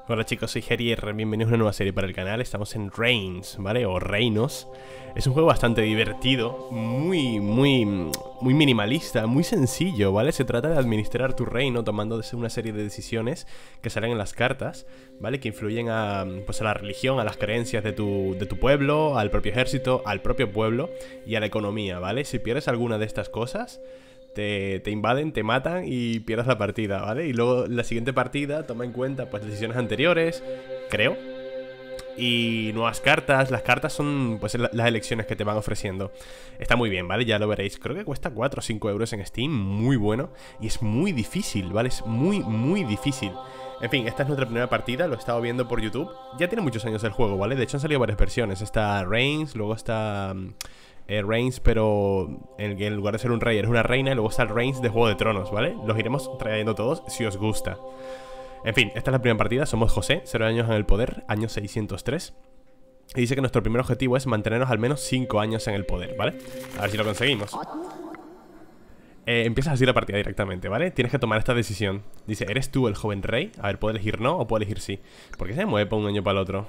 Hola chicos, soy Gerier, bienvenidos a una nueva serie para el canal. Estamos en Reigns, ¿vale? O Reinos. Es un juego bastante divertido, muy minimalista, muy sencillo, ¿vale? Se trata de administrar tu reino tomando una serie de decisiones que salen en las cartas, ¿vale? Que influyen a la religión, a las creencias de tu pueblo, al propio ejército, al propio pueblo y a la economía, ¿vale? Si pierdes alguna de estas cosas, te invaden, te matan y pierdes la partida, ¿vale? Y luego la siguiente partida toma en cuenta pues decisiones anteriores, creo, y nuevas cartas. Las cartas son pues las elecciones que te van ofreciendo. Está muy bien, ¿vale? Ya lo veréis. Creo que cuesta 4 o 5 euros en Steam. Muy bueno. Y es muy difícil, ¿vale? Es muy difícil. En fin, esta es nuestra primera partida. Lo he estado viendo por YouTube. Ya tiene muchos años el juego, ¿vale? De hecho han salido varias versiones. Está Reigns, luego está Reigns, pero en lugar de ser un rey eres una reina. Y luego está el Reigns de Juego de Tronos, ¿vale? Los iremos trayendo todos si os gusta. En fin, esta es la primera partida. Somos José, 0 años en el poder, año 603. Y dice que nuestro primer objetivo es mantenernos al menos 5 años en el poder, ¿vale? A ver si lo conseguimos. Empiezas así la partida directamente, ¿vale? Tienes que tomar esta decisión. Dice, ¿eres tú el joven rey? A ver, ¿puedo elegir no o puedo elegir sí? ¿Por qué se mueve para un año para el otro?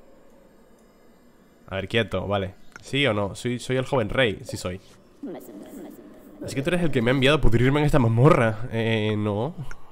A ver, quieto, vale. ¿Sí o no? ¿Soy el joven rey? Sí soy. Así que tú eres el que me ha enviado a pudrirme en esta mazmorra. No.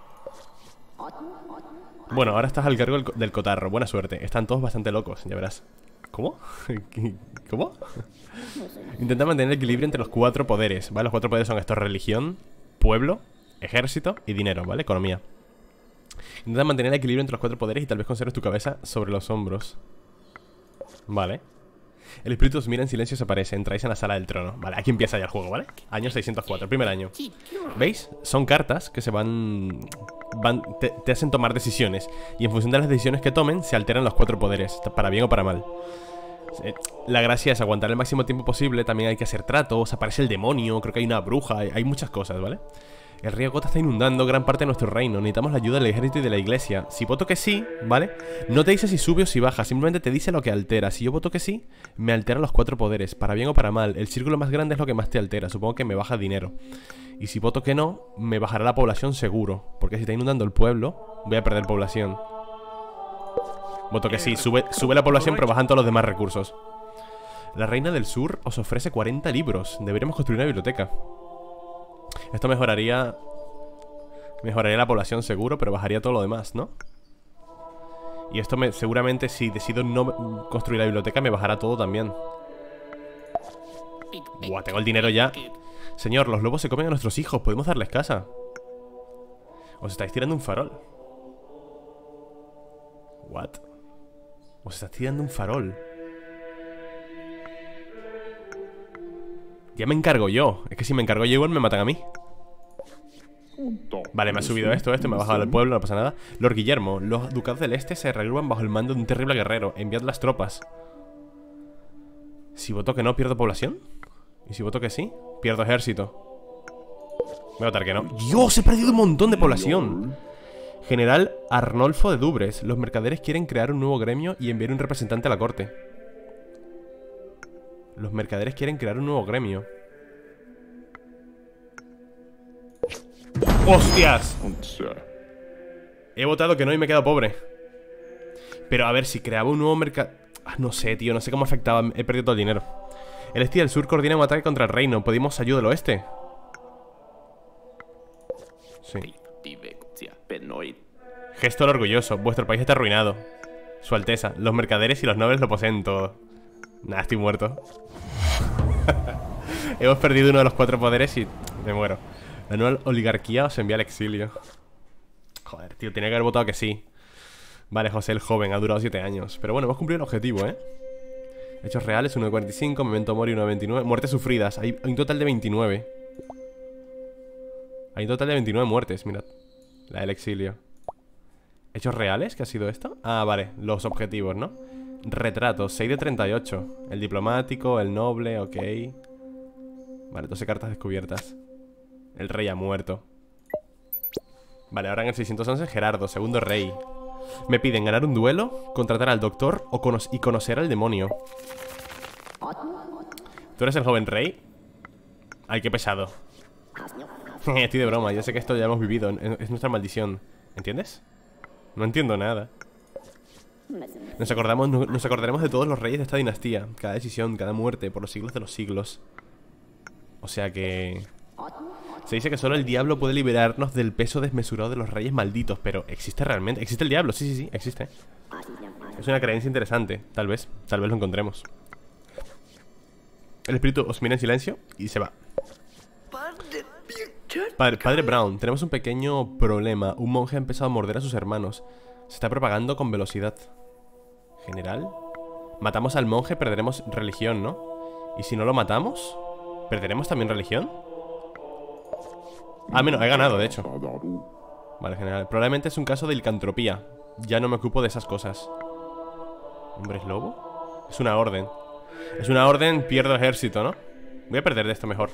Bueno, ahora estás al cargo del cotarro. Buena suerte. Están todos bastante locos, ya verás. ¿Cómo? ¿Cómo? Intenta mantener el equilibrio entre los 4 poderes, ¿vale? Los 4 poderes son estos: religión, pueblo, ejército y dinero, ¿vale? Economía. Intenta mantener el equilibrio entre los 4 poderes y tal vez conserves tu cabeza sobre los hombros. Vale. El espíritu os mira en silencio y se aparece. Entráis en la sala del trono. Vale, aquí empieza ya el juego, ¿vale? Año 604, primer año. ¿Veis? Son cartas que se te hacen tomar decisiones. Y en función de las decisiones que tomen, se alteran los 4 poderes, para bien o para mal. La gracia es aguantar el máximo tiempo posible. También hay que hacer tratos. Aparece el demonio, creo que hay una bruja. Hay muchas cosas, ¿vale? El río Gota está inundando gran parte de nuestro reino. Necesitamos la ayuda del ejército y de la iglesia. Si voto que sí, ¿vale? No te dice si sube o si baja, simplemente te dice lo que altera. Si yo voto que sí, me altera los 4 poderes, para bien o para mal. El círculo más grande es lo que más te altera. Supongo que me baja dinero. Y si voto que no, me bajará la población seguro. Porque si está inundando el pueblo, voy a perder población. Voto que sí, sube la población, pero bajan todos los demás recursos. La reina del sur os ofrece 40 libros. Deberíamos construir una biblioteca. Esto mejoraría la población seguro, pero bajaría todo lo demás, ¿no? Y esto seguramente si decido no construir la biblioteca me bajará todo también. Buah, tengo el dinero ya. Señor, los lobos se comen a nuestros hijos. ¿Podemos darles casa? Os estáis tirando un farol. What? Os estáis tirando un farol. Ya me encargo yo. Es que si me encargo yo igual me matan a mí. Vale, me ha subido esto me ha bajado al pueblo, no pasa nada. Lord Guillermo, los ducados del este se reagrupan bajo el mando de un terrible guerrero. Enviad las tropas. Si voto que no, ¿pierdo población? ¿Y si voto que sí? Pierdo ejército. Voy a votar que no. ¡Dios! He perdido un montón de población. General Arnolfo de Dubres. Los mercaderes quieren crear un nuevo gremio y enviar un representante a la corte. Los mercaderes quieren crear un nuevo gremio. ¡Hostias! He votado que no y me he quedado pobre. Pero a ver, si creaba un nuevo mercado... no sé, tío, no sé cómo afectaba. He perdido todo el dinero. El este del sur coordina un ataque contra el reino. ¿Pedimos ayuda del oeste? Sí. Gesto orgulloso. Vuestro país está arruinado. Su Alteza, los mercaderes y los nobles lo poseen todo. Nah, estoy muerto. Hemos perdido uno de los 4 poderes y me muero. La nueva oligarquía os envía al exilio. Joder, tío, tenía que haber votado que sí. Vale, José el joven, ha durado 7 años. Pero bueno, hemos cumplido el objetivo, ¿eh? Hechos reales, 1 de 45, memento mori, 1 de 29. Muertes sufridas, hay un total de 29. Hay un total de 29 muertes, mirad. La del exilio. ¿Hechos reales? ¿Qué ha sido esto? Ah, vale, los objetivos, ¿no? Retratos, 6 de 38. El diplomático, el noble, ok. Vale, 12 cartas descubiertas. El rey ha muerto. Vale, ahora en el 611 Gerardo, segundo rey. Me piden ganar un duelo, contratar al doctor y conocer al demonio. ¿Tú eres el joven rey? Ay, qué pesado. Estoy de broma, yo sé que esto ya hemos vivido. Es nuestra maldición. ¿Entiendes? No entiendo nada. Nos acordaremos de todos los reyes de esta dinastía. Cada decisión, cada muerte, por los siglos de los siglos. O sea que... Se dice que solo el diablo puede liberarnos del peso desmesurado de los reyes malditos. Pero ¿existe realmente? ¿Existe el diablo? Sí, sí, sí, existe. Es una creencia interesante. Tal vez lo encontremos. El espíritu os mira en silencio y se va. Padre Brown, tenemos un pequeño problema. Un monje ha empezado a morder a sus hermanos. Se está propagando con velocidad. ¿General? Matamos al monje, perderemos religión, ¿no? ¿Y si no lo matamos? ¿Perderemos también religión? Ah, menos, he ganado, de hecho. Vale, general. Probablemente es un caso de licantropía. Ya no me ocupo de esas cosas. ¿Hombres lobo? Es una orden. Es una orden, pierdo ejército, ¿no? Voy a perder de esto mejor.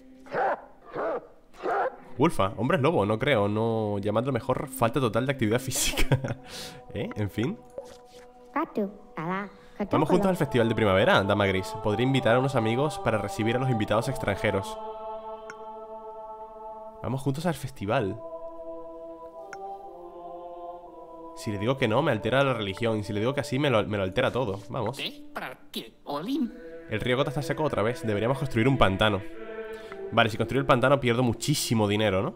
Wolfa, hombres lobo, no creo. No, llamadlo mejor falta total de actividad física. En fin. Vamos juntos al festival de primavera, dama gris. Podría invitar a unos amigos para recibir a los invitados extranjeros. Vamos juntos al festival. Si le digo que no, me altera la religión. Y si le digo que sí, me lo altera todo. Vamos. El río Gota está seco otra vez. Deberíamos construir un pantano. Vale, si construyo el pantano pierdo muchísimo dinero, ¿no?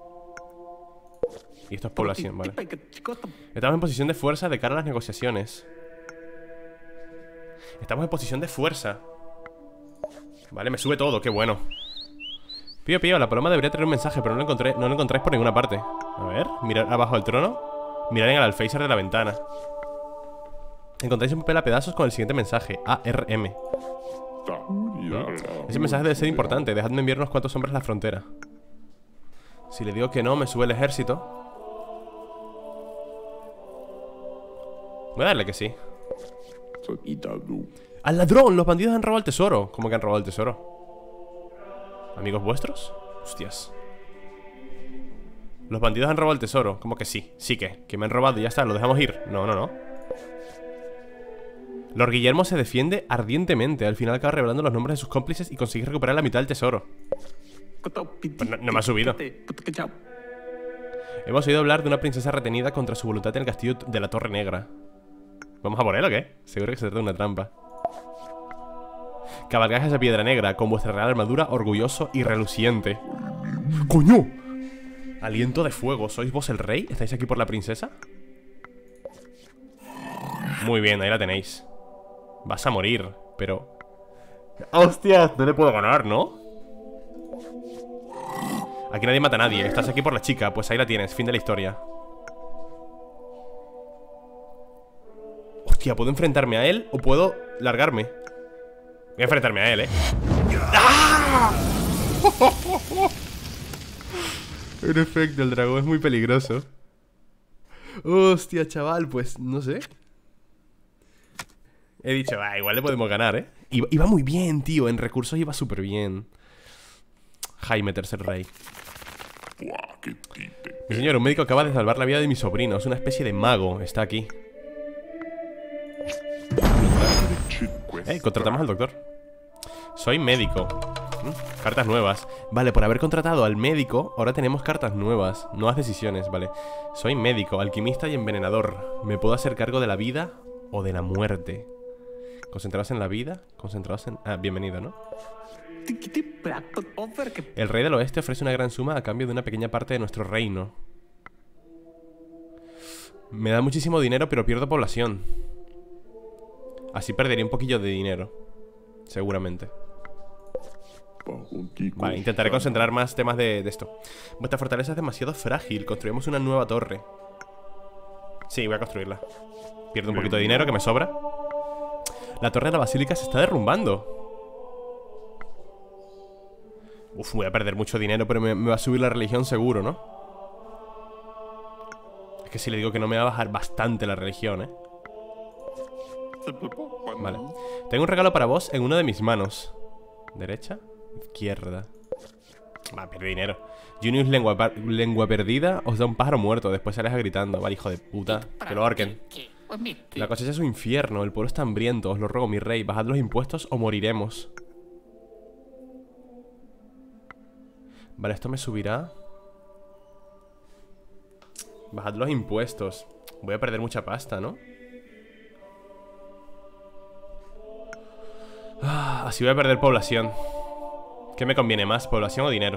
Y esto es población, vale. Estamos en posición de fuerza de cara a las negociaciones. Estamos en posición de fuerza. Vale, me sube todo, qué bueno. Pío, pío, la paloma debería tener un mensaje, pero no lo encontráis por ninguna parte. A ver, mirar abajo del trono. Mirar en el alféizar de la ventana. Encontráis un papel a pedazos con el siguiente mensaje: ARM. Ese mensaje debe ser importante. Dejadme enviar unos cuantos hombres a la frontera. Si le digo que no, me sube el ejército. Voy a darle que sí. ¡Al ladrón! Los bandidos han robado el tesoro. ¿Cómo que han robado el tesoro? ¿Amigos vuestros? Hostias. Los bandidos han robado el tesoro. ¿Cómo que sí? Sí que me han robado y ya está, lo dejamos ir. No, no, no. Lord Guillermo se defiende ardientemente. Al final acaba revelando los nombres de sus cómplices y consigue recuperar la mitad del tesoro. Pues no me ha subido. Hemos oído hablar de una princesa retenida contra su voluntad en el castillo de la Torre Negra. ¿Vamos a por él o qué? Seguro que se trata de una trampa. Cabalgáis esa piedra negra con vuestra real armadura, orgulloso y reluciente. ¡Coño! Aliento de fuego. ¿Sois vos el rey? ¿Estáis aquí por la princesa? Muy bien, ahí la tenéis. Vas a morir, pero... ¡Hostia! No le puedo ganar, ¿no? Aquí nadie mata a nadie. Estás aquí por la chica. Pues ahí la tienes, fin de la historia. Hostia, ¿puedo enfrentarme a él o puedo largarme? Voy a enfrentarme a él, ¡Ah! En efecto, el dragón es muy peligroso. Hostia, chaval, pues no sé. He dicho, igual le podemos ganar, Iba muy bien, tío, en recursos iba súper bien. Jaime, tercer rey. Mi señor, un médico acaba de salvar la vida de mi sobrino. Es una especie de mago, está aquí. Contratamos al doctor. Soy médico. Cartas nuevas. Vale, por haber contratado al médico, ahora tenemos cartas nuevas. Nuevas decisiones, vale. Soy médico, alquimista y envenenador. Me puedo hacer cargo de la vida o de la muerte. Concentrados en la vida, concentrados en... Ah, bienvenido, ¿no? El rey del oeste ofrece una gran suma a cambio de una pequeña parte de nuestro reino. Me da muchísimo dinero, pero pierdo población. Así perdería un poquillo de dinero. Seguramente. Vale, intentaré concentrar más temas de esto. Vuestra fortaleza es demasiado frágil. Construimos una nueva torre. Sí, voy a construirla. Pierdo un poquito de dinero que me sobra. La torre de la basílica se está derrumbando. Uf, voy a perder mucho dinero, pero me va a subir la religión seguro, ¿no? Es que si le digo que no, me va a bajar bastante la religión, Vale. Tengo un regalo para vos en una de mis manos. ¿Derecha? Izquierda. Va, pierde dinero. Junius lengua perdida os da un pájaro muerto. Después se aleja gritando. Vale, hijo de puta. Que lo ahorquen. La cosecha es un infierno. El pueblo está hambriento. Os lo ruego, mi rey. Bajad los impuestos o moriremos. Vale, esto me subirá. Bajad los impuestos. Voy a perder mucha pasta, ¿no? Así voy a perder población. ¿Qué me conviene más, población o dinero?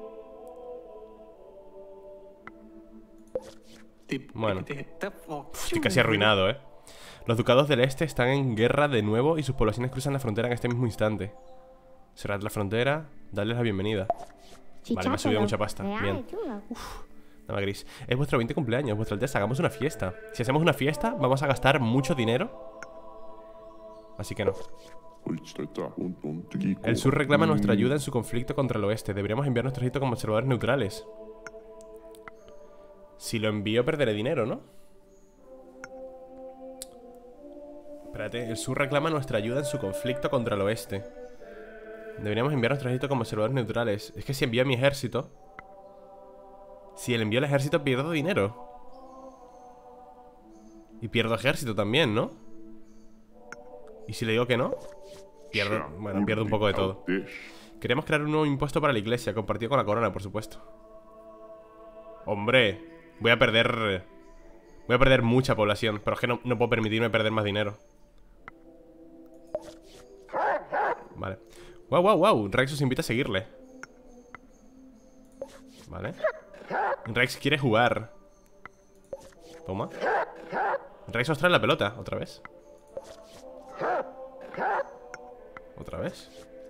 Bueno, estoy casi arruinado, ¿eh? Los ducados del este están en guerra de nuevo y sus poblaciones cruzan la frontera en este mismo instante. Cerrad la frontera, darles la bienvenida. Vale, me ha subido mucha pasta. Bien. Dama gris. Es vuestro 20 cumpleaños, vuestra alteza, hagamos una fiesta. Si hacemos una fiesta, vamos a gastar mucho dinero. Así que no. El sur reclama nuestra ayuda en su conflicto contra el oeste. Deberíamos enviar nuestro ejército como observadores neutrales. Si lo envío perderé dinero, ¿no? Espérate, el sur reclama nuestra ayuda en su conflicto contra el oeste. Deberíamos enviar nuestro ejército como observadores neutrales. Es que si envío a mi ejército, si el envío al ejército pierdo dinero. Y pierdo ejército también, ¿no? ¿Y si le digo que no? Pierdo, bueno, pierdo un poco de todo. Queremos crear un nuevo impuesto para la iglesia, compartido con la corona, por supuesto. Hombre, voy a perder mucha población. Pero es que no puedo permitirme perder más dinero. Vale. Wow. Rex os invita a seguirle. Vale. Rex quiere jugar. Toma. Rex os trae la pelota, otra vez. ¿Otra vez?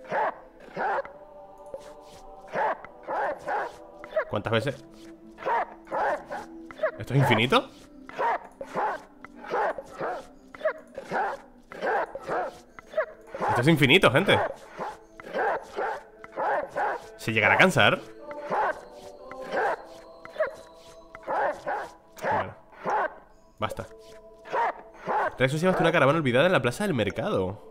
¿Cuántas veces? ¿Esto es infinito? Esto es infinito, gente. ¿Se llegará a cansar? Bueno, basta. Rex os llevaste una caravana olvidada en la plaza del mercado.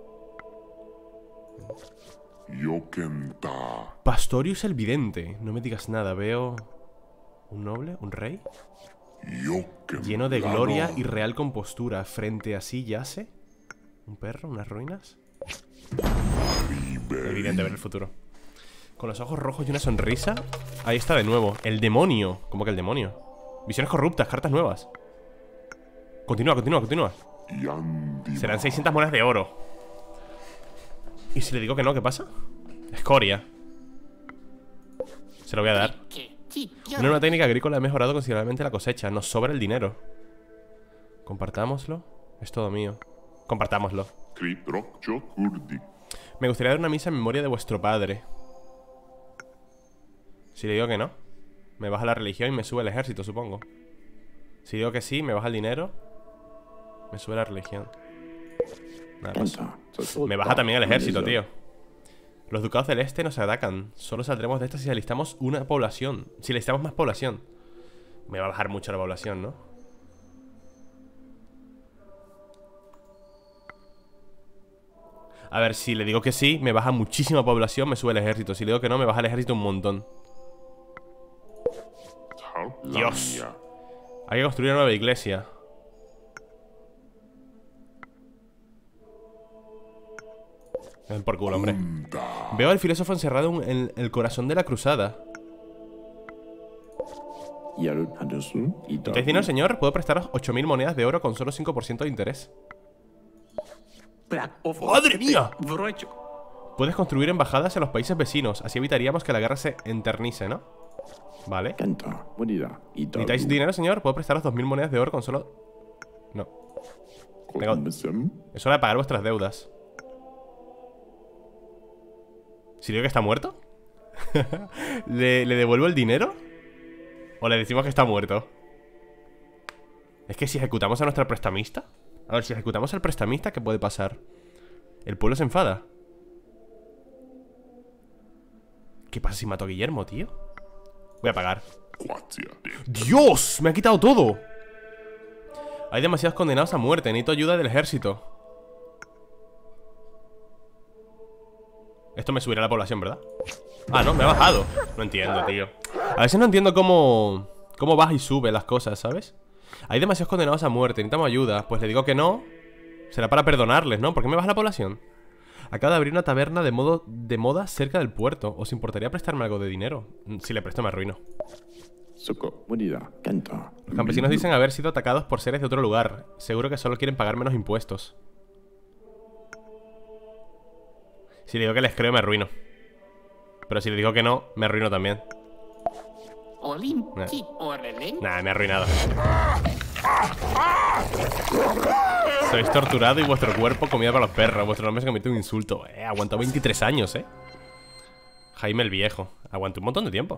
Pastorius el vidente. No me digas nada, veo... ¿Un noble? ¿Un rey? Lleno de gloria y real compostura. Frente a sí yace ¿un perro? ¿Unas ruinas? Evidente ver el futuro. Con los ojos rojos y una sonrisa. Ahí está de nuevo. El demonio. ¿Cómo que el demonio? Visiones corruptas, cartas nuevas. Continúa. Serán 600 monedas de oro. ¿Y si le digo que no, qué pasa? Escoria. Se lo voy a dar. Una nueva técnica agrícola ha mejorado considerablemente la cosecha. Nos sobra el dinero. Compartámoslo. Es todo mío. Compartámoslo. Me gustaría dar una misa en memoria de vuestro padre. Si le digo que no, me baja la religión y me sube el ejército, supongo. Si digo que sí, me baja el dinero, me sube la religión. Nada más. Me baja también el ejército, tío. Los ducados del este nos atacan. Solo saldremos de esta si alistamos una población. Si alistamos más población. Me va a bajar mucho la población, ¿no? A ver, si le digo que sí, me baja muchísima población, me sube el ejército. Si le digo que no, me baja el ejército un montón. Dios. Hay que construir una nueva iglesia. Ven por culo, hombre. Veo al filósofo encerrado en el corazón de la cruzada. ¿Estáis dinero, señor? Puedo prestaros 8000 monedas de oro con solo 5% de interés. ¡Madre mía! Puedes construir embajadas en los países vecinos. Así evitaríamos que la guerra se enternice, ¿no? Vale. ¿Necesitáis dinero, señor? Puedo prestaros 2000 monedas de oro con solo... No. Es hora de pagar vuestras deudas. ¿Si digo que está muerto? ¿Le devuelvo el dinero? ¿O le decimos que está muerto? Es que si ejecutamos a nuestra prestamista... A ver, si ejecutamos al prestamista, ¿qué puede pasar? El pueblo se enfada. ¿Qué pasa si mato a Guillermo, tío? Voy a pagar. ¡Dios! ¡Me ha quitado todo! Hay demasiados condenados a muerte. Necesito ayuda del ejército. Esto me subirá la población, ¿verdad? Ah, no, me ha bajado. No entiendo, tío. A veces no entiendo cómo baja y sube las cosas, ¿sabes? Hay demasiados condenados a muerte, necesitamos ayuda. Pues le digo que no. Será para perdonarles, ¿no? ¿Por qué me baja la población? Acabo de abrir una taberna de moda cerca del puerto. ¿Os importaría prestarme algo de dinero? Si le presto me arruino. Los campesinos dicen haber sido atacados por seres de otro lugar. Seguro que solo quieren pagar menos impuestos. Si le digo que les creo, me arruino. Pero si le digo que no, me arruino también. Nah, me he arruinado. Sois torturado y vuestro cuerpo comida para los perros. Vuestro nombre se convierte en un insulto. Aguantó 23 años, Jaime el Viejo. Aguantó un montón de tiempo.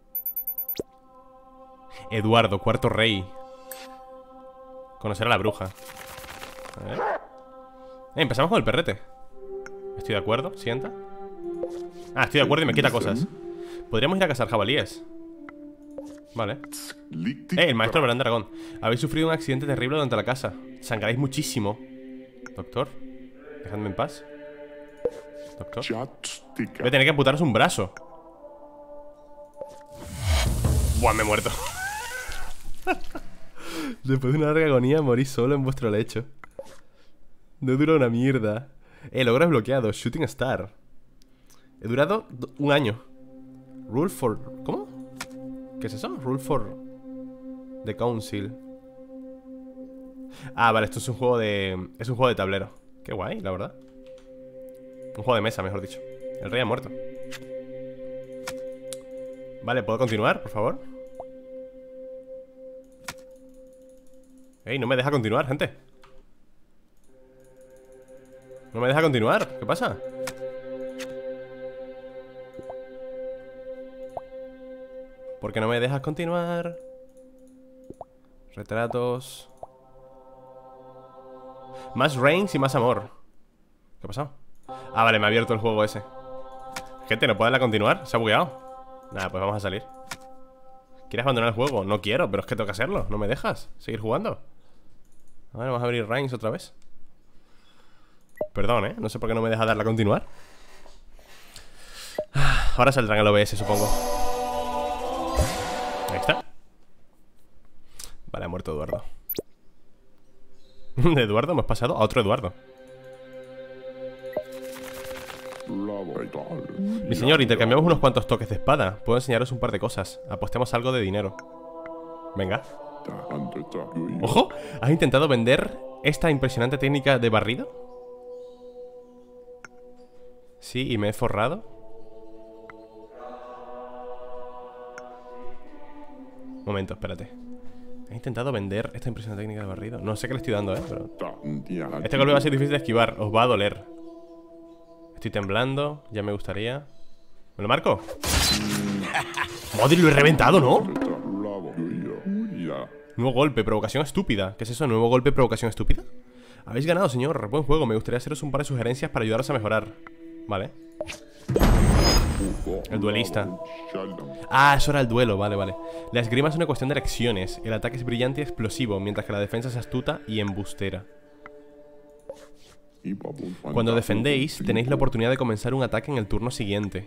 Eduardo, cuarto rey. Conocer a la bruja. A ver. Empezamos con el perrete. Estoy de acuerdo, sienta. Estoy de acuerdo y me quita cosas. Podríamos ir a cazar jabalíes. Vale. El maestro Brand Dragón. Habéis sufrido un accidente terrible durante la caza. Sangráis muchísimo. Doctor, dejadme en paz. Doctor, voy a tener que amputaros un brazo. Buah, me he muerto. Después de una larga agonía, morís solo en vuestro lecho. No dura una mierda. Logro desbloqueado, Shooting Star. He durado un año. Rule for... ¿Cómo? ¿Qué es eso? Rule for... The Council. Vale, esto es un juego de... Es un juego de tablero. Qué guay, la verdad. Un juego de mesa, mejor dicho. El rey ha muerto. Vale, ¿puedo continuar, por favor? No me deja continuar, gente. No me deja continuar, ¿qué pasa? ¿Por qué no me dejas continuar? Retratos. Más reigns y más amor. ¿Qué ha pasado? Vale, me ha abierto el juego ese. Gente, ¿no puedo darle a continuar? ¿Se ha bugueado? Nada, pues vamos a salir. ¿Quieres abandonar el juego? No quiero, pero es que tengo que hacerlo. ¿No me dejas seguir jugando? A ver, vamos a abrir reigns otra vez. Perdón, no sé por qué no me deja darle a continuar. Ahora saldrá en el OBS, supongo. Ahí está. Vale, ha muerto Eduardo. De Eduardo hemos pasado a otro Eduardo. Mi señor, intercambiamos unos cuantos toques de espada. Puedo enseñaros un par de cosas. Apostemos algo de dinero. Venga. ¡Ojo! ¿Has intentado vender esta impresionante técnica de barrido? Sí, y me he forrado. Momento, espérate. ¿Has intentado vender esta impresionante técnica de barrido? No sé qué le estoy dando, pero... Este golpe va a ser difícil de esquivar. Os va a doler. Estoy temblando. Ya me gustaría. ¿Me lo marco? ¡Madre, lo he reventado!, ¿no? Nuevo golpe, provocación estúpida. ¿Qué es eso? ¿Nuevo golpe, provocación estúpida? Habéis ganado, señor. Buen juego. Me gustaría haceros un par de sugerencias para ayudaros a mejorar. Vale. El duelista. Eso era el duelo. Vale, vale. La esgrima es una cuestión de elecciones. El ataque es brillante y explosivo, mientras que la defensa es astuta y embustera. Cuando defendéis, tenéis la oportunidad de comenzar un ataque en el turno siguiente.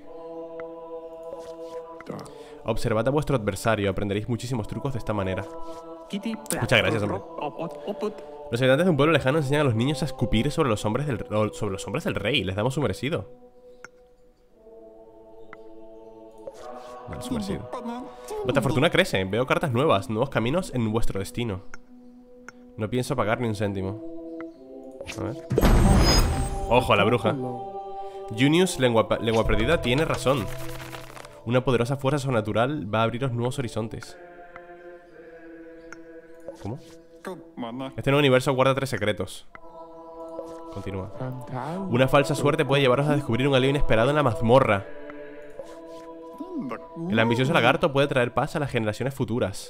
Observad a vuestro adversario. Aprenderéis muchísimos trucos de esta manera. Muchas gracias, hombre. Los habitantes de un pueblo lejano enseñan a los niños a escupir sobre los hombres del rey. Les damos su merecido. Vale, su merecido. Vuestra fortuna crece. Veo cartas nuevas. Nuevos caminos en vuestro destino. No pienso pagar ni un céntimo. A ver. Ojo a la bruja. Junius, lengua perdida, tiene razón. Una poderosa fuerza sobrenatural va a abriros nuevos horizontes. ¿Cómo? Este nuevo universo guarda 3 secretos. Continúa. Una falsa suerte puede llevaros a descubrir un alivio inesperado en la mazmorra. El ambicioso lagarto puede traer paz a las generaciones futuras.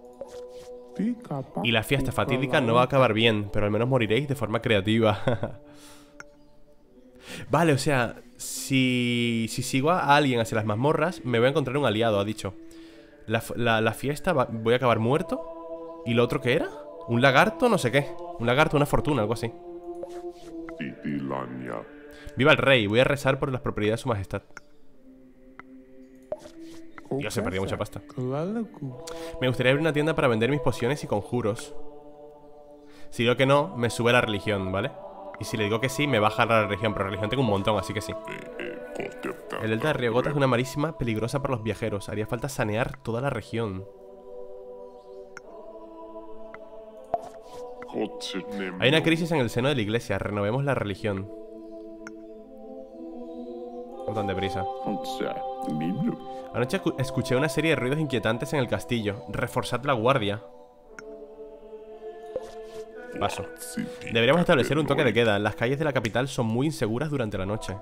Y la fiesta fatídica no va a acabar bien, pero al menos moriréis de forma creativa. Vale, o sea, si sigo a alguien hacia las mazmorras, me voy a encontrar un aliado, ha dicho. La fiesta, voy a acabar muerto. ¿Y lo otro qué era? ¿Un lagarto? No sé qué. Un lagarto, una fortuna, algo así. Viva el rey, voy a rezar por las propiedades de su majestad. Dios, se perdió mucha pasta. Me gustaría abrir una tienda para vender mis pociones y conjuros. Si digo que no, me sube la religión, ¿vale? Y si le digo que sí, me baja la religión. Pero religión tengo un montón, así que sí. El delta de Río Gota es una marísima peligrosa para los viajeros. Haría falta sanear toda la región. Hay una crisis en el seno de la iglesia. Renovemos la religión. No tan deprisa. Anoche escuché una serie de ruidos inquietantes en el castillo. Reforzad la guardia. Paso. Deberíamos establecer un toque de queda. Las calles de la capital son muy inseguras durante la noche.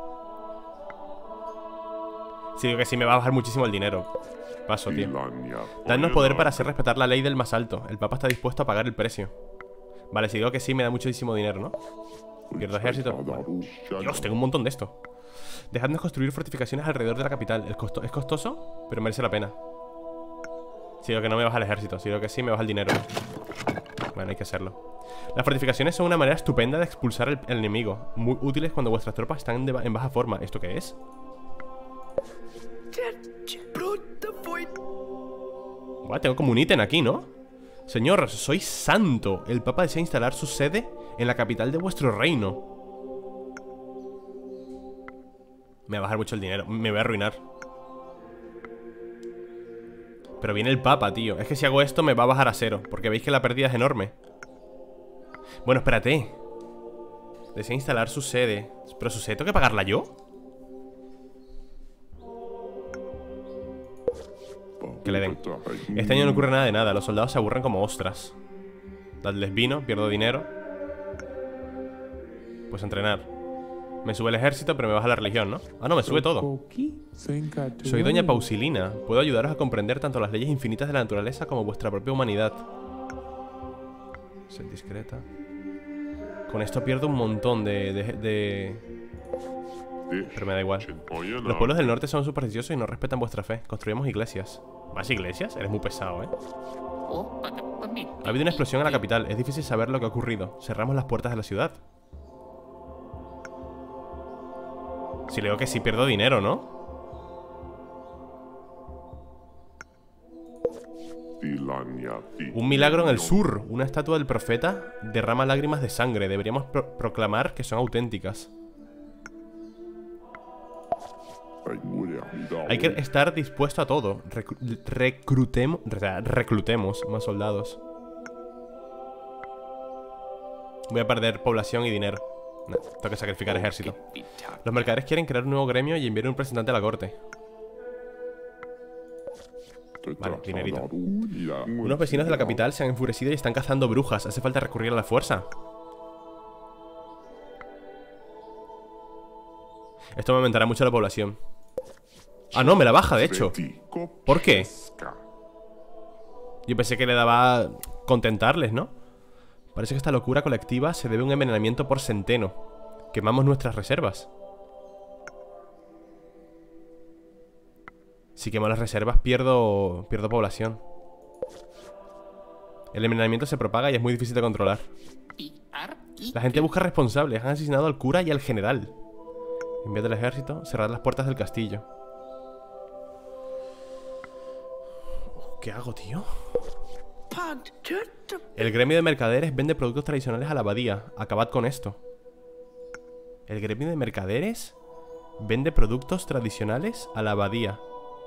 Sí, digo que sí, me va a bajar muchísimo el dinero. Paso, tío. Dadnos poder para hacer respetar la ley del más alto. El papa está dispuesto a pagar el precio. Vale, si digo que sí, me da muchísimo dinero, ¿no? Pierdo ejército. Vale. Dios, tengo un montón de esto. Dejadnos construir fortificaciones alrededor de la capital. Es costoso, pero merece la pena. Si digo que no, me baja el ejército. Si digo que sí, me baja el dinero. Bueno, hay que hacerlo. Las fortificaciones son una manera estupenda de expulsar el enemigo. Muy útiles cuando vuestras tropas están en baja forma. ¿Esto qué es? Bueno, tengo como un ítem aquí, ¿no? Señor, sois santo. El papa desea instalar su sede en la capital de vuestro reino. Me va a bajar mucho el dinero. Me voy a arruinar. Pero viene el papa, tío. Es que si hago esto me va a bajar a 0. Porque veis que la pérdida es enorme. Bueno, espérate. Desea instalar su sede. ¿Pero su sede tengo que pagarla yo? Que le den. Este año no ocurre nada de nada. Los soldados se aburren como ostras. Dadles vino, pierdo dinero. Pues entrenar. Me sube el ejército, pero me baja la religión, ¿no? Ah, no, me sube todo. Soy doña Pausilina. Puedo ayudaros a comprender tanto las leyes infinitas de la naturaleza como vuestra propia humanidad. Ser discreta. Con esto pierdo un montón Pero me da igual. Los pueblos del norte son supersticiosos y no respetan vuestra fe. Construimos iglesias. ¿Más iglesias? Eres muy pesado, ¿eh? Ha habido una explosión en la capital. Es difícil saber lo que ha ocurrido. Cerramos las puertas de la ciudad. Si le digo que sí, pierdo dinero, ¿no? Un milagro en el sur. Una estatua del profeta derrama lágrimas de sangre. Deberíamos proclamar que son auténticas. Hay que estar dispuesto a todo. Reclutemos más soldados. Voy a perder población y dinero. No, tengo que sacrificar ejército. Los mercaderes quieren crear un nuevo gremio y enviar un representante a la corte. Vale, dinerito. Unos vecinos de la capital se han enfurecido y están cazando brujas. ¿Hace falta recurrir a la fuerza? Esto me aumentará mucho la población. Ah, no, me la baja, de hecho. ¿Por qué? Yo pensé que le daba contentarles, ¿no? Parece que esta locura colectiva se debe a un envenenamiento por centeno. Quemamos nuestras reservas. Si quemo las reservas pierdo población. El envenenamiento se propaga y es muy difícil de controlar. La gente busca responsables. Han asesinado al cura y al general. Enviad el ejército. Cerrad las puertas del castillo. ¿Qué hago, tío? El gremio de mercaderes vende productos tradicionales a la abadía. Acabad con esto. El gremio de mercaderes vende productos tradicionales a la abadía.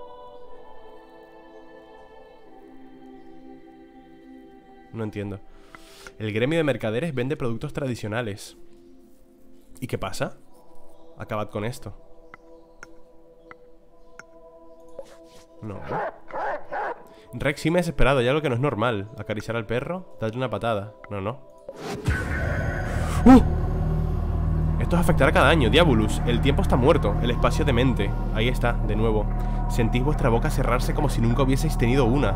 No entiendo. El gremio de mercaderes vende productos tradicionales. ¿Y qué pasa? Acabad con esto. No. Rex sí me ha desesperado. Hay algo que no es normal. Acariciar al perro, darle una patada. No. Esto os afectará cada año. Diabolus, el tiempo está muerto. El espacio demente. Ahí está, de nuevo. Sentís vuestra boca cerrarse como si nunca hubieseis tenido una.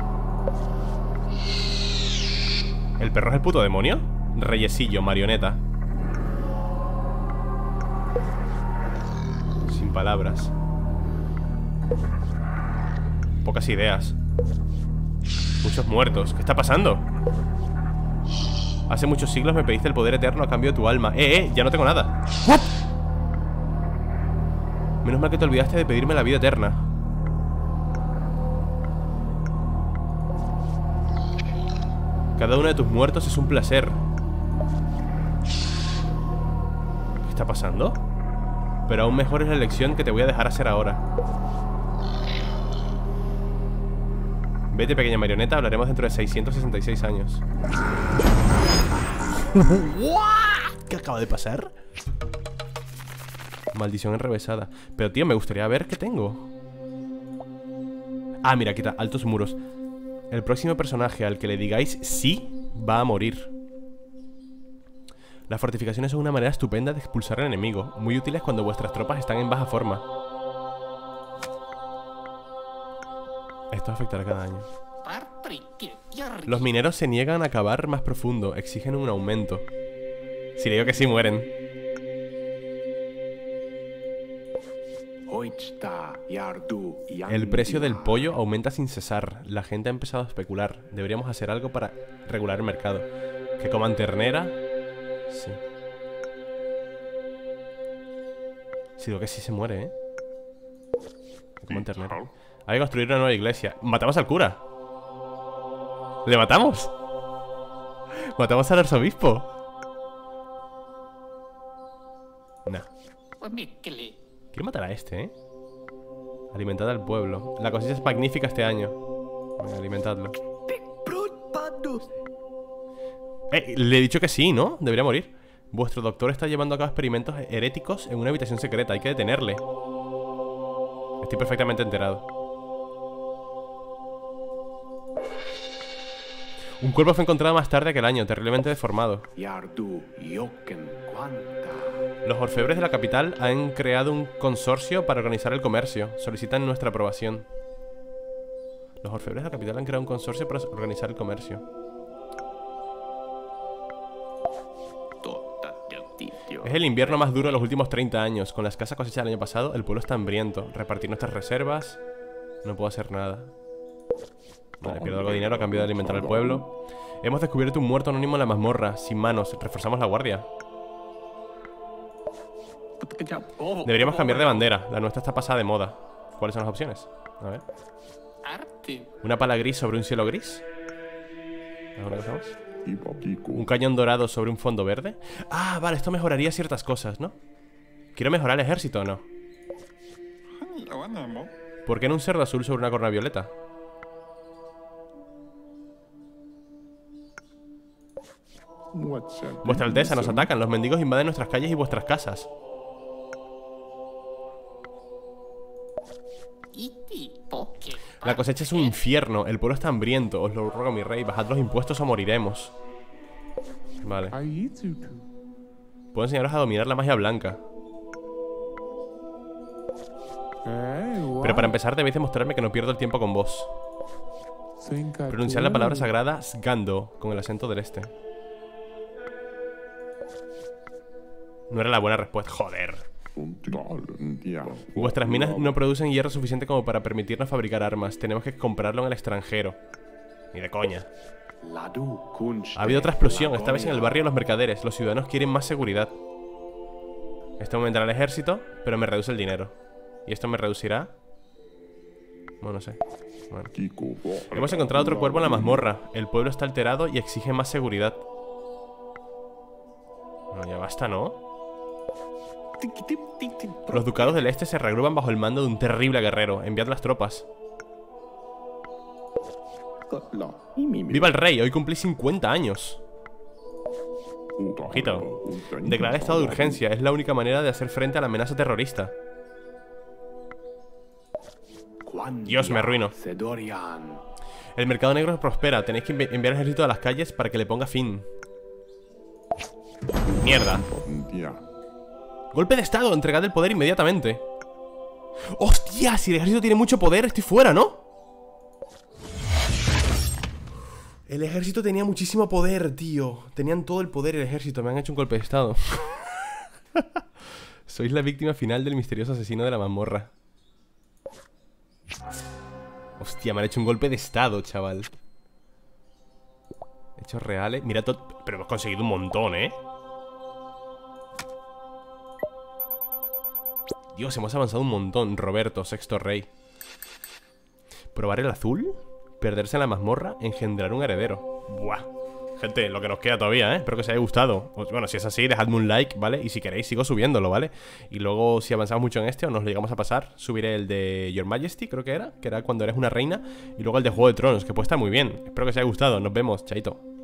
¿El perro es el puto demonio? Reyesillo, marioneta. Sin palabras. Pocas ideas. Muchos muertos. ¿Qué está pasando? Hace muchos siglos me pediste el poder eterno a cambio de tu alma. Ya no tengo nada. ¿What? Menos mal que te olvidaste de pedirme la vida eterna. Cada uno de tus muertos es un placer. ¿Qué está pasando? Pero aún mejor es la elección que te voy a dejar hacer ahora. Vete, pequeña marioneta, hablaremos dentro de 666 años. ¿Qué acaba de pasar? Maldición enrevesada. Pero tío, me gustaría ver qué tengo. Ah, mira, quita, altos muros. El próximo personaje al que le digáis sí va a morir. Las fortificaciones son una manera estupenda de expulsar al enemigo, muy útiles cuando vuestras tropas están en baja forma. Esto afectará cada año. Los mineros se niegan a cavar más profundo, exigen un aumento. Si le digo que sí, mueren. El precio del pollo aumenta sin cesar. La gente ha empezado a especular. Deberíamos hacer algo para regular el mercado. Que coman ternera. Sí. Si digo que sí, se muere, ¿eh? Que coman ternera. Hay que construir una nueva iglesia. ¡Matamos al cura! ¿Le matamos? ¿Matamos al arzobispo? Nah. Quiero matar a este, ¿eh? Alimentad al pueblo. La cosecha es magnífica este año. Venga, alimentadlo. Le he dicho que sí, ¿no? Debería morir. Vuestro doctor está llevando a cabo experimentos heréticos en una habitación secreta. Hay que detenerle. Estoy perfectamente enterado. Un cuerpo fue encontrado más tarde aquel año, terriblemente deformado. Los orfebres de la capital han creado un consorcio para organizar el comercio. Solicitan nuestra aprobación. Los orfebres de la capital han creado un consorcio para organizar el comercio. Es el invierno más duro de los últimos 30 años. Con la escasa cosecha del año pasado, el pueblo está hambriento. Repartir nuestras reservas. No puedo hacer nada. Vale, pierdo algo de dinero a cambio de alimentar al pueblo. Hemos descubierto un muerto anónimo en la mazmorra. Sin manos, reforzamos la guardia. Deberíamos cambiar de bandera. La nuestra está pasada de moda. ¿Cuáles son las opciones? A ver. Una pala gris sobre un cielo gris. ¿Alguna cosa más? Un cañón dorado sobre un fondo verde. Ah, vale, esto mejoraría ciertas cosas, ¿no? ¿Quiero mejorar el ejército o no? ¿Por qué no un cerdo azul sobre una corona violeta? Vuestra Alteza, nos atacan. Los mendigos invaden nuestras calles y vuestras casas. La cosecha es un infierno. El pueblo está hambriento. Os lo ruego, mi rey. Bajad los impuestos o moriremos. Vale. Puedo enseñaros a dominar la magia blanca. Pero para empezar debéis demostrarme que no pierdo el tiempo con vos. Pronunciar la palabra sagrada Sgando con el acento del este. No era la buena respuesta. Joder. Vuestras minas no producen hierro suficiente como para permitirnos fabricar armas. Tenemos que comprarlo en el extranjero. Ni de coña. Ha habido otra explosión, esta vez en el barrio de los mercaderes. Los ciudadanos quieren más seguridad. Esto aumentará el ejército, pero me reduce el dinero. ¿Y esto me reducirá? Bueno, no sé. Bueno. Hemos encontrado otro cuerpo en la mazmorra. El pueblo está alterado y exige más seguridad. Bueno, ya basta, ¿no? Los ducados del este se reagrupan bajo el mando de un terrible guerrero. Enviad las tropas. ¡Viva el rey! Hoy cumplí 50 años. Ojito. Declarar estado de urgencia. Es la única manera de hacer frente a la amenaza terrorista. Dios, me arruino. El mercado negro prospera. Tenéis que enviar el ejército a las calles para que le ponga fin. Mierda. Golpe de estado, entregad el poder inmediatamente. ¡Hostia! Si el ejército tiene mucho poder, estoy fuera, ¿no? El ejército tenía muchísimo poder, tío. Tenían todo el poder el ejército. Me han hecho un golpe de estado. Sois la víctima final del misterioso asesino de la mazmorra. Hostia, me han hecho un golpe de estado, chaval. Hechos reales. Mira todo. Pero hemos conseguido un montón, ¿eh? Dios, hemos avanzado un montón. Roberto, sexto rey. ¿Probar el azul? Perderse en la mazmorra, engendrar un heredero. Buah. Gente, lo que nos queda todavía, ¿eh? Espero que os haya gustado. Bueno, si es así, dejadme un like, ¿vale? Y si queréis, sigo subiéndolo, ¿vale? Y luego, si avanzamos mucho en este o nos lo llegamos a pasar, subiré el de Your Majesty, creo que era cuando eres una reina. Y luego el de Juego de Tronos, que puede estar muy bien. Espero que os haya gustado. Nos vemos, chaito.